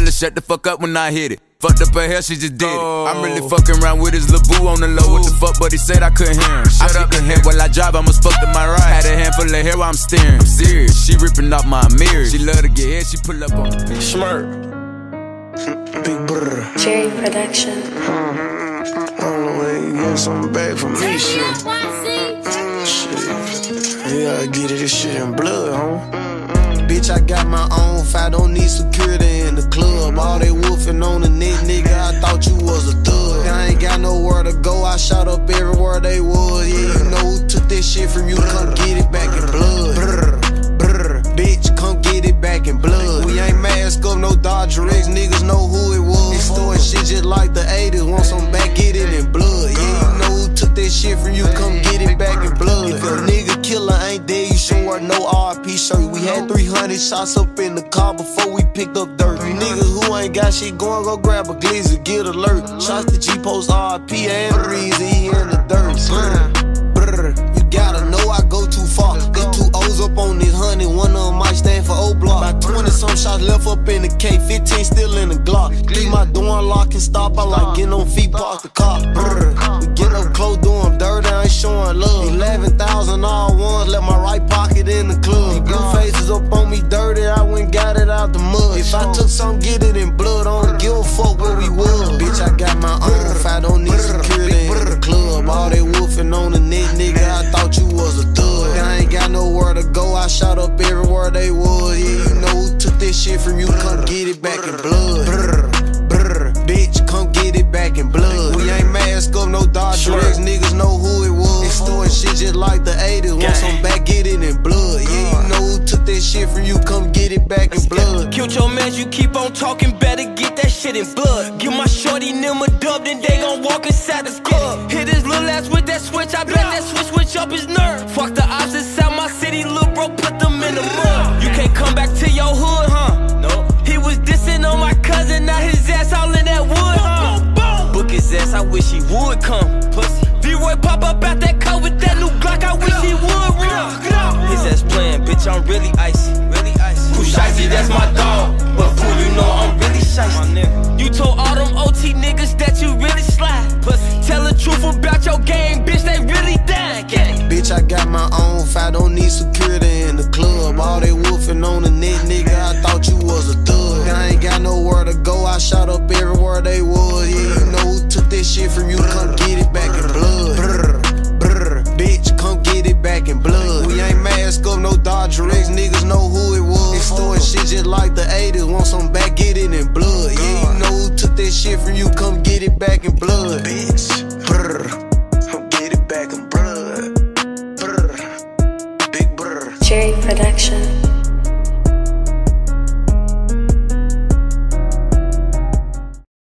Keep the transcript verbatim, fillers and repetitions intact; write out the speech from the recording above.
tell her shut the fuck up when I hit it. Fucked up her hair, she just did it. I'm really fucking around with his lil' boo on the low. What the fuck, but he said I couldn't hear him. Shut up and head while I drive, I must fuck to my right. Had a handful of hair while I'm steering. I'm serious, she ripping off my mirror. She love to get hit, she pull up on the bitch. Smirk. Big brr. Jerry Production. I don't know when you get something back from me, shit. Shit. You gotta get it, this shit in blood, huh? Bitch, I got my own fight, don't need security in the club. All they wolfing on the net, nigga, I thought you was a thug. I ain't got nowhere to go, I shot up everywhere they was. Yeah, you know who took this shit from you, come get it back in blood. Brr, brr, bitch, come get it back in blood. We ain't mask up, no Dodger X, niggas know who it was. Storing shit just like the eighties, want some back, get it in blood. Yeah, you know who took this shit from you, come get it back in blood. If a nigga killer ain't dead, you should wear no R I P shirt. We had three hundred shots up in the car before we picked up dirt. You niggas who ain't got shit going, go grab a glizzy, get alert. Shots to G-Post R I P and Reezy, he in the dirt. Brr, brr, you gotta know I go too far. Got two O's up on this honey, one of them might stand for O-Block. About twenty some shots left up in the K, fifteen still in the Glock. Leave my door unlocked and stop, I like getting on feet, park the car. Brr, we get up close, do them dirty, I ain't showing love. eleven thousand all ones, let my right pocket in the club. These blue faces up on me dirty, I went got it out the mud. If I took some, get it in blood, I don't give a fuck where we was. Bitch, I got my own fight, don't need security in the club. All they wolfing on the net, nigga, I thought you was a thug. I ain't got nowhere to go, I shot up everywhere they was. Yeah, you know who took this shit from you, come get it back in blood. Brr, brr, bitch, come get it back in blood. We ain't mask up, no Dodger X, niggas know who it was. Storing shit just like the eighties, want some back, get it in blood. Yeah, you know who took that shit from you, come get it back in blood. Killed your mans, you keep on talking, better get that shit in blood. Give my shorty them a dub, then they gon' walk inside the club. Hit his little ass with that switch, I bet that switch switch up his nerve. Fuck the ops inside my city, little bro, put them in the mud. You can't come back to your hood, huh? No. He was dissing on my cousin, now his ass all in that wood, huh? Book his ass, I wish he would come. Pussy. V-Roy pop up out that car with that new Glock, I wish he would run. His ass playing, bitch, I'm really icy. Really icy. Pooh Shiesty, that's my dog. But Pooh, you know I'm really shiesty. You told all them O T niggas that you really slide. Pussy. Tell the truth about your game, bitch, they really dying. Bitch, I got my own fight, don't need security in the club. All they wolfing on the net, nigga, I thought you was a thug. I ain't got nowhere to go, I shot up everywhere they was. Yeah, you know who took this shit from you, come get it back in blood. Brr, brr, bitch, come get it back in blood. We ain't mask up, no Dodger X, niggas know who it was. Storing shit just like the eighties, want some back, get it in blood. Yeah, you know who took that shit from you, come get it back in blood. Bitch, brr, come get it back in blood. Brr, big brr. Jerry Production.